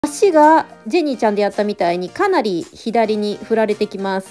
足がジェニーちゃんでやったみたいにかなり左に振られてきます。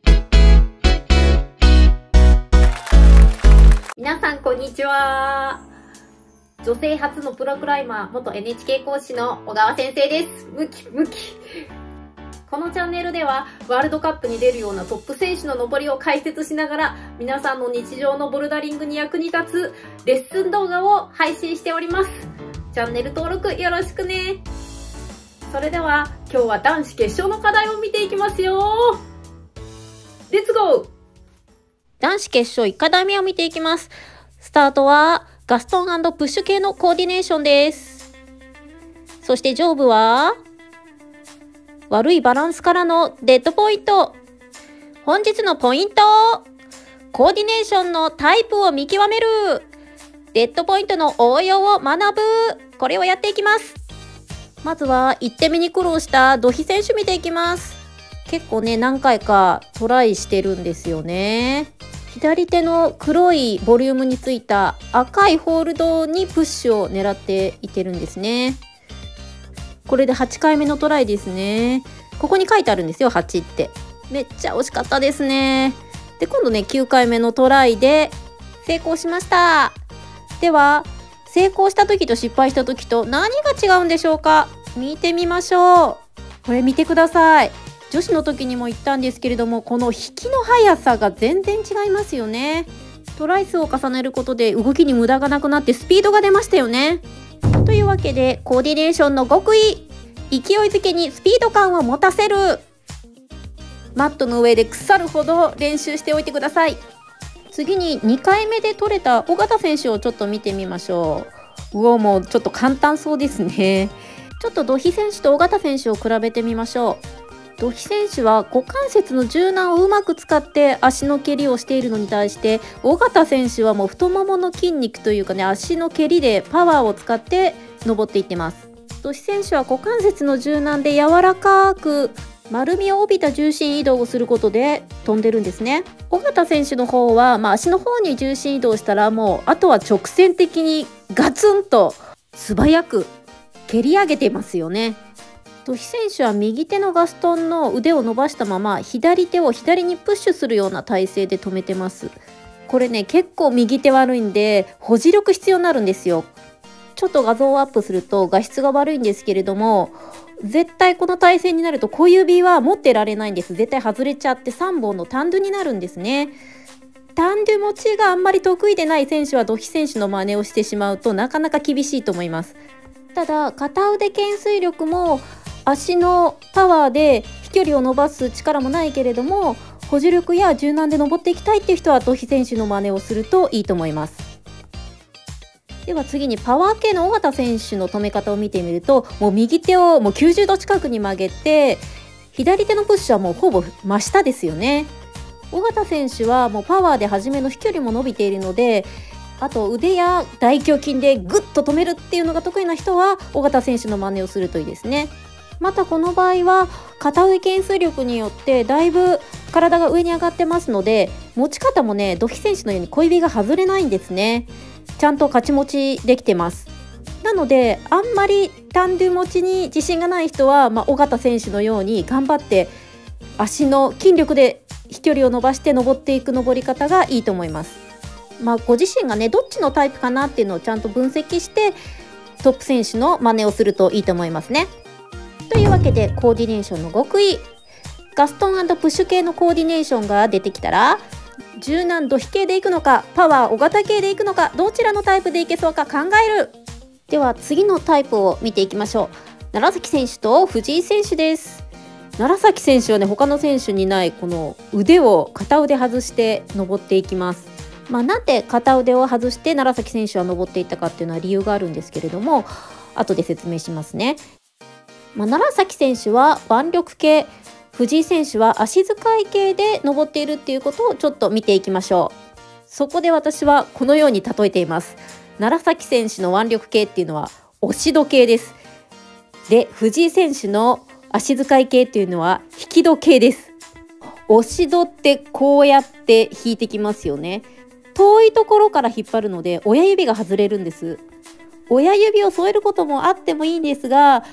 皆さんこんにちは。女性初のプロクライマー、元 NHK 講師の小川先生です。ムキムキ。このチャンネルではワールドカップに出るようなトップ選手の登りを解説しながら、皆さんの日常のボルダリングに役に立つレッスン動画を配信しております。チャンネル登録よろしくね。それでは今日は男子決勝の課題を見ていきますよ。レッツゴー。男子決勝1課題目を見ていきます。スタートはガストン&プッシュ系のコーディネーションです。そして上部は悪いバランスからのデッドポイント。本日のポイント、コーディネーションのタイプを見極める、デッドポイントの応用を学ぶ、これをやっていきます。まずは1手目に苦労した土肥選手見ていきます。結構ね、何回かトライしてるんですよね。左手の黒いボリュームについた赤いホールドにプッシュを狙っていってるんですね。これで8回目のトライですね。ここに書いてあるんですよ、8って。めっちゃ惜しかったですね。で、今度ね、9回目のトライで成功しました。では、成功した時と失敗した時と何が違うんでしょうか。見てみましょう。これ見てください。女子の時にも言ったんですけれども、この引きの速さが全然違いますよね。トライ数を重ねることで動きに無駄がなくなってスピードが出ましたよね。というわけでコーディネーションの極意、勢いづけにスピード感を持たせる。マットの上で腐るほど練習しておいてください。次に2回目で取れた尾形選手をちょっと見てみましょう。うお、もうちょっと簡単そうですね。ちょっと土肥選手と尾形選手を比べてみましょう。土肥選手は股関節の柔軟をうまく使って足の蹴りをしているのに対して、尾形選手はもう太ももの筋肉というかね、足の蹴りでパワーを使って登っていってます。土肥選手は股関節の柔軟で柔らかく丸みを帯びた重心移動をすることで飛んでるんですね。尾形選手の方は、足の方に重心移動したらもうあとは直線的にガツンと素早く蹴り上げてますよね。土肥選手は右手のガストンの腕を伸ばしたまま左手を左にプッシュするような体勢で止めてます。これね、結構右手悪いんで保持力必要になるんですよ。ちょっと画像をアップすると画質が悪いんですけれども、絶対この体勢になると小指は持ってられないんです。絶対外れちゃって3本のタンドゥになるんですね。タンドゥ持ちがあんまり得意でない選手は土肥選手の真似をしてしまうとなかなか厳しいと思います。ただ片腕懸垂力も足のパワーで飛距離を伸ばす力もないけれども、保持力や柔軟で登っていきたいっていう人は土肥選手の真似をするといいと思います。では次にパワー系の尾形選手の止め方を見てみると、もう右手をもう90度近くに曲げて、左手のプッシュはもうほぼ真下ですよね。尾形選手はもうパワーで初めの飛距離も伸びているので、あと腕や大胸筋でグッと止めるっていうのが得意な人は尾形選手の真似をするといいですね。またこの場合は片腕懸垂力によってだいぶ体が上に上がってますので、持ち方もね、土肥選手のように小指が外れないんですね。ちゃんと勝ち持ちできてます。なのであんまりタンドゥ持ちに自信がない人は、尾形選手のように頑張って足の筋力で飛距離を伸ばして登っていく登り方がいいと思います。ご自身がね、どっちのタイプかなっていうのをちゃんと分析してトップ選手の真似をするといいと思いますね。というわけでコーディネーションの極意、ガストン&プッシュ系のコーディネーションが出てきたら、柔軟土肥系でいくのかパワー尾形系でいくのか、どちらのタイプでいけそうか考える。では次のタイプを見ていきましょう。楢崎選手と藤井選手です。楢崎選手はね、他の選手にないこの腕を片腕外して登っていきます。なんで片腕を外して楢崎選手は登っていったかっていうのは理由があるんですけれども、後で説明しますね。楢崎選手は腕力系、藤井選手は足使い系で登っているっていうことをちょっと見ていきましょう。そこで私はこのように例えています。楢崎選手の腕力系っていうのは押し時計です。で、藤井選手の足使い系っていうのは引き時計です。押し戸ってこうやって引いてきますよね。遠いところから引っ張るので親指が外れるんです。親指を添えることもあってもいいんですが、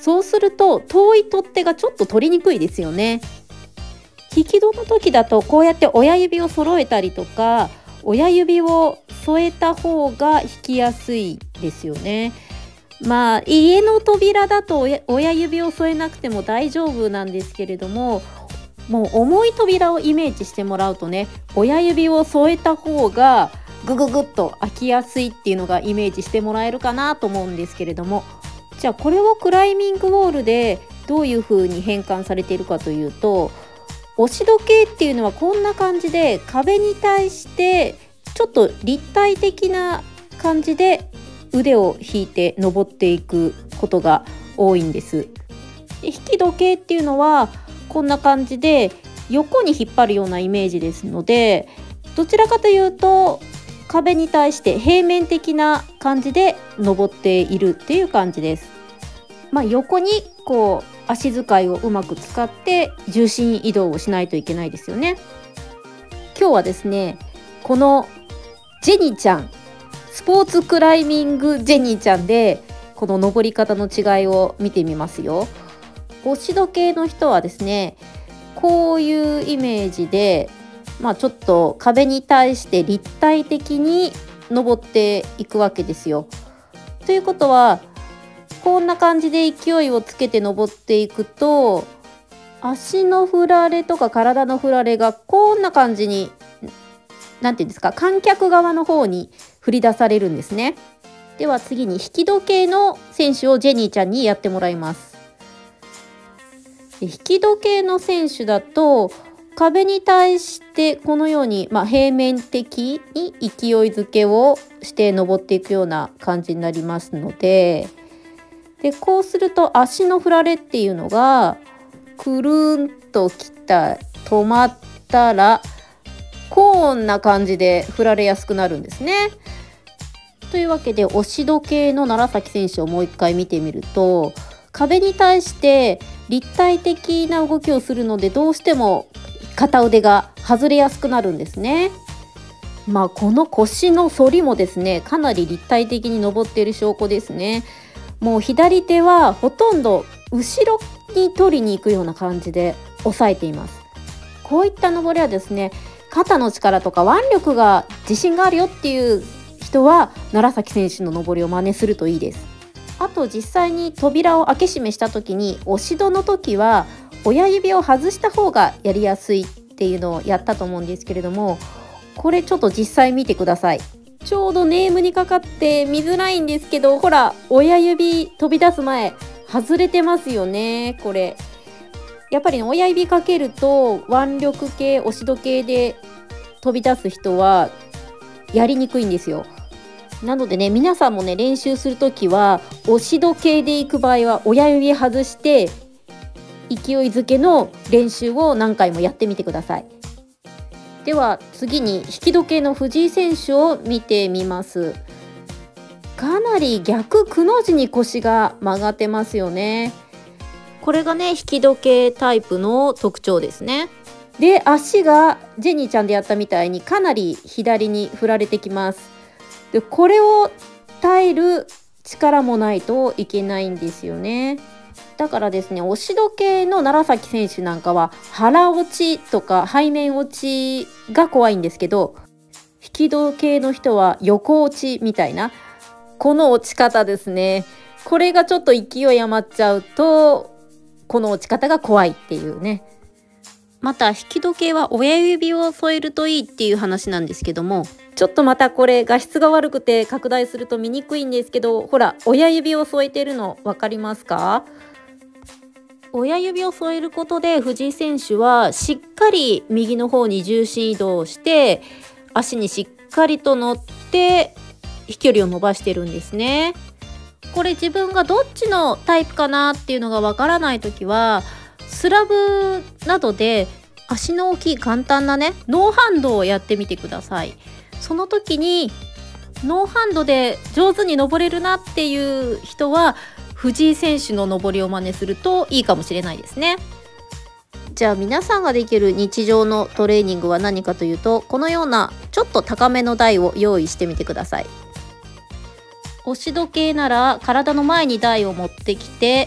そうすると遠い取っ手がちょっと取りにくいですよね。引き戸の時だとこうやって親指を揃えたりとか、親指を添えた方が引きやすいですよね。まあ家の扉だと親指を添えなくても大丈夫なんですけれども、もう重い扉をイメージしてもらうとね、親指を添えた方がグググッと開きやすいっていうのがイメージしてもらえるかなと思うんですけれども、じゃあこれをクライミングウォールでどういう風に変換されているかというと、押し時計っていうのはこんな感じで壁に対してちょっと立体的な感じで腕を引いて登っていくことが多いんです。で引き時計っていうのはこんな感じで横に引っ張るようなイメージですので、どちらかというと壁に対して平面的な感じで登っているっていう感じです。横にこう足使いをうまく使って重心移動をしないといけないですよね。今日はですね、このジェニーちゃん、スポーツクライミングジェニーちゃんでこの登り方の違いを見てみますよ。押し時計の人はですね、こういうイメージで、ちょっと壁に対して立体的に登っていくわけですよ。ということはこんな感じで勢いをつけて登っていくと、足の振られとか体の振られがこんな感じに、なんていうんですか、観客側の方に振り出されるんですね。では次に引き時計の選手をジェニーちゃんにやってもらいます。引き時計の選手だと壁に対してこのように、平面的に勢いづけをして登っていくような感じになりますので、こうすると足の振られっていうのがくるんときた、止まったらこんな感じで振られやすくなるんですね。というわけで押し時計の楢崎選手をもう一回見てみると、壁に対して立体的な動きをするのでどうしても片腕が外れやすくなるんですね。この腰の反りもですね、かなり立体的に登っている証拠ですね。もう左手はほとんど後ろに取りに行くような感じで押さえています。こういった登りはですね、肩の力とか腕力が自信があるよっていう人は楢崎選手の登りを真似するといいです。あと実際に扉を開け閉めした時に、押し戸の時は親指を外した方がやりやすいっていうのをやったと思うんですけれども、これちょっと実際見てください。ちょうどネームにかかって見づらいんですけど、ほら親指飛び出す前外れてますよね。これやっぱり、親指かけると腕力系押し時計で飛び出す人はやりにくいんですよ。なのでね、皆さんもね、練習するときは押し時計で行く場合は親指外して勢いづけの練習を何回もやってみてください。では次に引き時計の藤井選手を見てみます。かなり逆くの字に腰が曲がってますよね。これがね、引き時計タイプの特徴ですね。で、足がジェニーちゃんでやったみたいにかなり左に振られてきます。で、これを耐える力もないといけないんですよね。だからですね、押し時計の楢崎選手なんかは腹落ちとか背面落ちが怖いんですけど、引き時計の人は横落ちみたいなこの落ち方ですね。これがちょっと勢い余っちゃうとこの落ち方が怖いっていうね。また引き時計は親指を添えるといいっていう話なんですけども、ちょっとまたこれ画質が悪くて拡大すると見にくいんですけど、ほら親指を添えてるの分かりますか？親指を添えることで藤井選手はしっかり右の方に重心移動をして足にしっかりと乗って飛距離を伸ばしてるんですね。これ自分がどっちのタイプかなっていうのがわからないときは、スラブなどで足の大きい簡単なねノーハンドをやってみてください。その時にノーハンドで上手に登れるなっていう人は藤井選手の登りを真似するといいかもしれないですね。じゃあ皆さんができる日常のトレーニングは何かというと、このようなちょっと高めの台を用意してみてください。押し時計なら体の前に台を持ってきて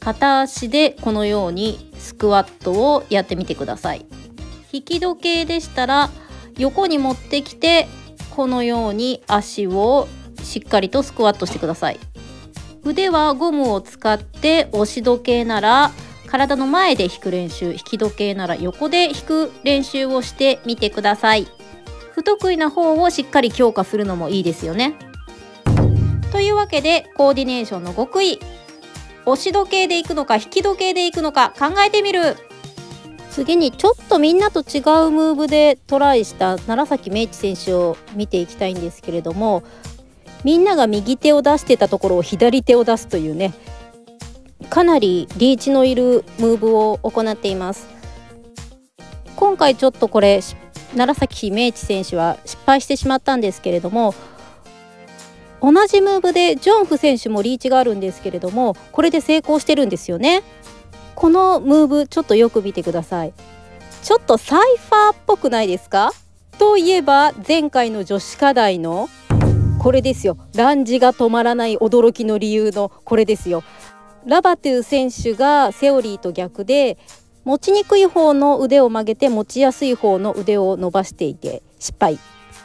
片足でこのようにスクワットをやってみてください。引き時計でしたら横に持ってきて、このように足をしっかりとスクワットしてください。腕はゴムを使って、押し時計なら体の前で引く練習、引き時計なら横で引く練習をしてみてください。不得意な方をしっかり強化するのもいいですよね。というわけで、コーディネーションの極意、押し時計でいくのか引き時計でいくのか考えてみる。次にちょっとみんなと違うムーブでトライした楢崎明智選手を見ていきたいんですけれども、みんなが右手を出してたところを左手を出すというね、かなりリーチのいるムーブを行っています。今回ちょっとこれ楢崎明智選手は失敗してしまったんですけれども、同じムーブでジョンフ選手もリーチがあるんですけれども、これで成功してるんですよね。このムーブちょっとよく見てください。ちょっとサイファーっぽくないですか？といえば前回の女子課題のこれですよ。ランジが止まらない驚きの理由のこれですよ。ラバトゥ選手がセオリーと逆で、持ちにくい方の腕を曲げて持ちやすい方の腕を伸ばしていて失敗。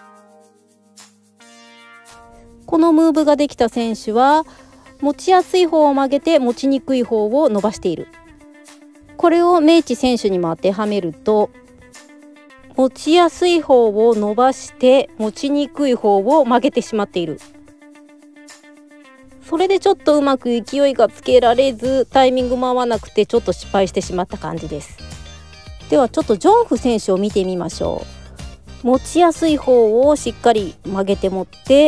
このムーブができた選手は持ちやすい方を曲げて持ちにくい方を伸ばしている。これを明智選手にも当てはめると、持ちやすい方を伸ばして持ちにくい方を曲げてしまっている。それでちょっとうまく勢いがつけられず、タイミングも合わなくてちょっと失敗してしまった感じです。ではちょっとジョンフ選手を見てみましょう。持ちやすい方をしっかり曲げて持って、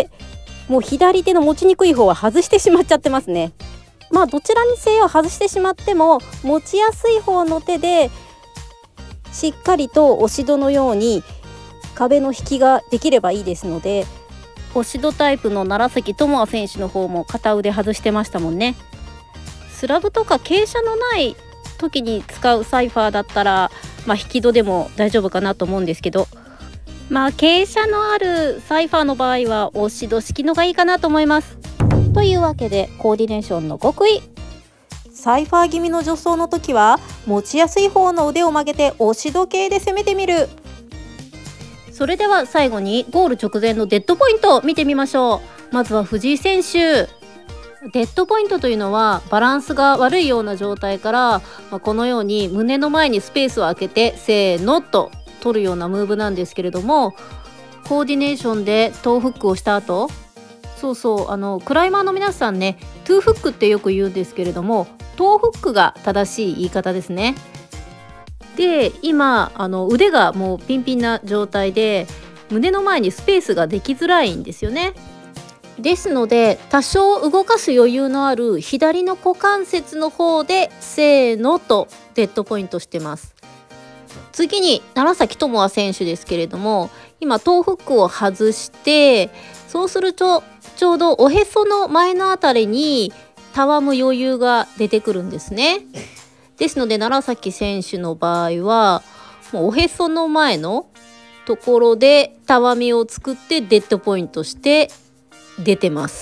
もう左手の持ちにくい方は外してしまっちゃってますね。まあどちらにせよ外してしまっても、持ちやすい方の手でしっかりと押し戸のように壁の引きができればいいですので、押し戸タイプの楢崎智亜選手の方も片腕外してましたもんね。スラブとか傾斜のない時に使うサイファーだったら、引き戸でも大丈夫かなと思うんですけど、傾斜のあるサイファーの場合は押し戸式のがいいかなと思います。というわけでコーディネーションの極意、サイファー気味の助走の時は持ちやすい方の腕を曲げて押し時計で攻めてみる。それでは最後にゴール直前のデッドポイントを見てみましょう。まずは藤井選手、デッドポイントというのはバランスが悪いような状態から、このように胸の前にスペースを空けてせーのと取るようなムーブなんですけれども、コーディネーションでトーフックをした後、クライマーの皆さんね、トゥーフックってよく言うんですけれども、トーフックが正しい言い方ですね。で、今腕がもうピンピンな状態で、胸の前にスペースができづらいんですよね。ですので多少動かす余裕のある左の股関節の方でせーのとデッドポイントしてます。次に楢崎智亜選手ですけれども、今トーフックを外して、そうするとちょうどおへその前のあたりにたわむ余裕が出てくるんですね。ですので楢崎選手の場合はもうおへその前のところでたわみを作ってデッドポイントして出てます。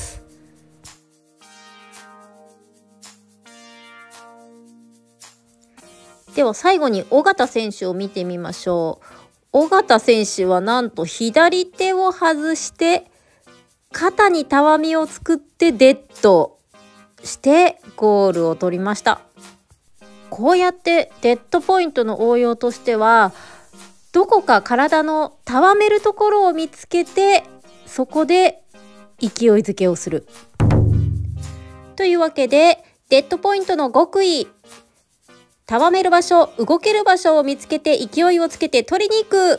では最後に尾形選手を見てみましょう。尾形選手はなんと左手を外して肩にたわみを作ってデッドしてゴールを取りました。こうやってデッドポイントの応用としては、どこか体のたわめるところを見つけて、そこで勢いづけをする。というわけでデッドポイントの極意、たわめる場所、動ける場所を見つけて勢いをつけて取りに行く。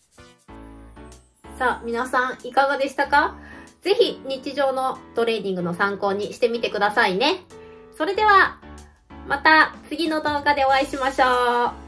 さあ皆さんいかがでしたか？ぜひ日常のトレーニングの参考にしてみてくださいね。それではまた次の動画でお会いしましょう。